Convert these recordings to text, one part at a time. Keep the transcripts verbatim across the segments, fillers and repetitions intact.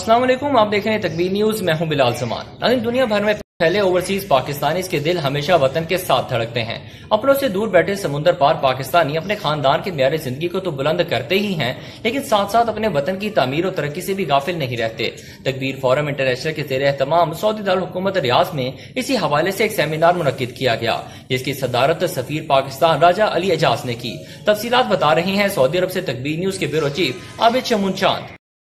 अस्सलाम वालेकुम, आप देख रहे हैं तकबीर न्यूज। मैं हूं बिलाल जमान। नाज़रीन, दुनिया भर में पहले ओवरसीज पाकिस्तानीज के दिल हमेशा वतन के साथ धड़कते हैं। अपनों से दूर बैठे समुंदर पार पाकिस्तानी अपने खानदान के म्यार जिंदगी को तो बुलंद करते ही हैं, लेकिन साथ साथ अपने वतन की तामीर और तरक्की से भी गाफिल नहीं रहते। तकबीर फोरम इंटरनेशनल के ज़ेर एहतमाम सऊदी दारुल हुकूमत रियाद में इसी हवाले से एक सेमिनार मुनक्किद किया गया, जिसकी सदारत सफीर पाकिस्तान राजा अली एजाज ने की। तफसीलात बता रही हैं सऊदी अरब से तकबीर न्यूज के ब्यूरो चीफ आबिद शमून चांद।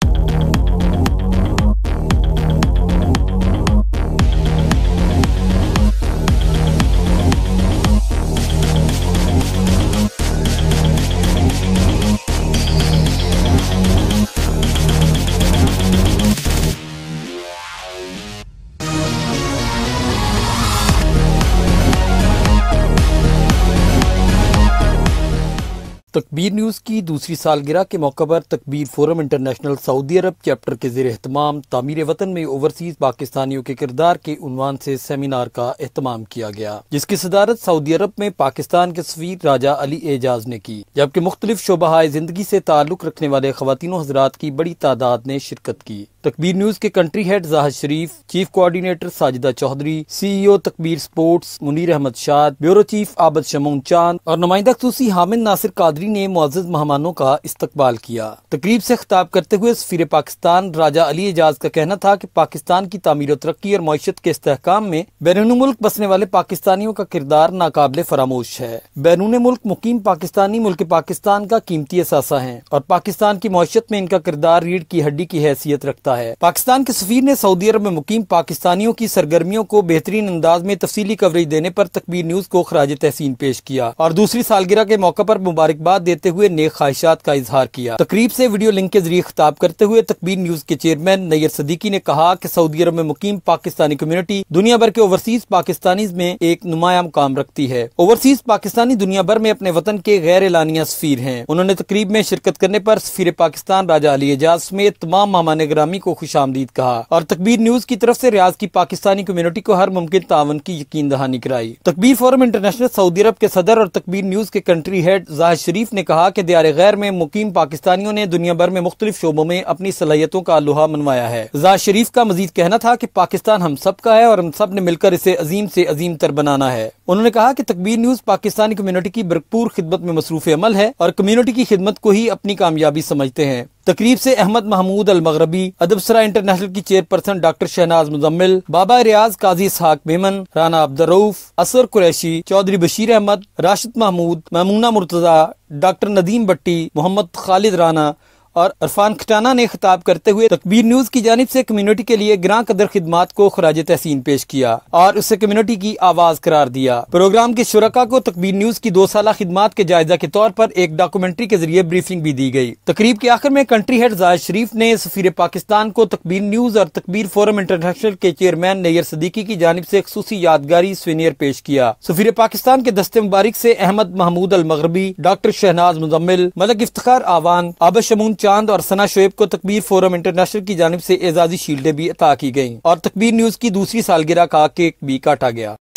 तकबीर न्यूज़ की दूसरी सालगिरह के मौके पर तकबीर फोरम इंटरनेशनल सऊदी अरब चैप्टर के ज़ेर एहतमाम तामीर वतन में ओवरसीज पाकिस्तानियों के किरदार के उन्वान से सेमिनार का एहतमाम किया गया, जिसकी सदारत सऊदी अरब में पाकिस्तान के सफीर राजा अली एजाज ने की, जबकि मुख्तलिफ शोबाहाए जिंदगी से ताल्लुक रखने वाले खवातीनो हजरात की बड़ी तादाद ने शिरकत की। तकबीर न्यूज़ के country head Zahid Sharif, chief coordinator Sajida Chaudhry, CEO Takbeer sports Munir Ahmed Shad, bureau chief Abid Shamoon Chand और नुमाइंदा खसूसी हामिद नासिर कादरी ने मुअज़्ज़ज़ मेहमानों का इस्तकबाल किया। तकरीब से खिताब करते हुए सफीर पाकिस्तान राजा अली एजाज का कहना था कि पाकिस्तान की तामीर तरक्की और मईशत के इस्तेहकाम में बैरून मुल्क बसने वाले पाकिस्तानियों का किरदार नाकाबिले फरामोश है। बैरून मुल्क मुकीम पाकिस्तानी मुल्क पाकिस्तान का कीमती असासा है और पाकिस्तान की मईशत में इनका किरदार रीढ़ की हड्डी की हैसियत रखता है। पाकिस्तान के सफीर ने सऊदी अरब में मुकीम पाकिस्तानियों की सरगर्मियों को बेहतरीन अंदाज में तफसीली कवरेज देने पर तकबीर न्यूज को खराज तहसीन पेश किया और दूसरी सालगिरह के मौके पर मुबारकबाद देते हुए नेक ख्वाहिशात का इजहार किया। तकरीब से वीडियो लिंक के जरिए खिताब करते हुए तकबीर न्यूज के चेयरमैन नैयर सदीकी ने कहा कि सऊदी अरब में मुकीम पाकिस्तानी कम्युनिटी दुनिया भर के ओवरसीज पाकिस्तानी में एक नुमाया मुकाम रखती है। ओवरसीज पाकिस्तानी दुनिया भर में अपने वतन के गैर एलानिया सफीर हैं। उन्होंने तकरीब में शिरकत करने पर सफीर पाकिस्तान राजा अली एजाज समेत तमाम मेहमान ग्रामी को खुशामदीद कहा और तकबीर न्यूज की तरफ से रियाज की पाकिस्तानी कम्युनिटी को हर मुमकिन तावन की यकीन दहानी कराई। तकबीर फोरम इंटरनेशनल सऊदी अरब के सदर और तकबीर न्यूज के कंट्री हेड जाहिद शरीफ ने कहा कि दियारे गैर में मुकीम पाकिस्तानियों ने दुनिया भर में मुख्तलिफ शोबों में अपनी सलाहियतों का लोहा मनवाया है। जाहिद शरीफ का मजीद कहना था कि पाकिस्तान हम सब का है और हम सब ने मिलकर इसे अजीम से अजीम तर बनाना है। उन्होंने कहा कि तकबीर न्यूज पाकिस्तानी कम्युनिटी की भरपूर खिदमत में मसरूफ अमल है और कम्युनिटी की खिदमत को ही अपनी कामयाबी समझते हैं। तकरीब से Ahmad Mahmood Al Maghribi, Adabsara international की chairperson doctor Shahnaz Muzammil, Baba Riaz Qazi Ishaq Memon, Rana Abdurrauf, Asar Qureshi, Chaudhry Bashir Ahmed, Rashid Mahmood, Mamoona Murtaza, doctor Nadeem Bhatti, Mohammad Khalid Rana और इरफान खटाना ने खिताब करते हुए तकबीर न्यूज की जानिब से कम्युनिटी के लिए ग्रां कदर खिदमात को खराज तहसीन पेश किया और उसे कम्युनिटी की आवाज करार दिया। प्रोग्राम के शुरका को तकबीर न्यूज की दो साल खिदमात के जायजा के तौर पर एक डॉक्यूमेंट्री के जरिए ब्रीफिंग भी दी गई। तकरीब के आखिर में कंट्री हेड जाहिद शरीफ ने सफीर पाकिस्तान को तकबीर न्यूज और तकबीर फोरम इंटरनेशनल के चेयरमैन नैयर सदीकी की जानिब से खसूसी यादगारी सुवेनियर पेश किया। सफीर पाकिस्तान के दस्ते मुबारक से Ahmad Mahmood Al Maghribi, doctor Shahnaz Muzammil, Malik Iftikhar Awan, Abid Shamoon Chand और सना शोएब को तकबीर फोरम इंटरनेशनल की जानिब से एजाजी शील्डें भी अता की गयी और तकबीर न्यूज की दूसरी सालगिरह का केक भी काटा गया।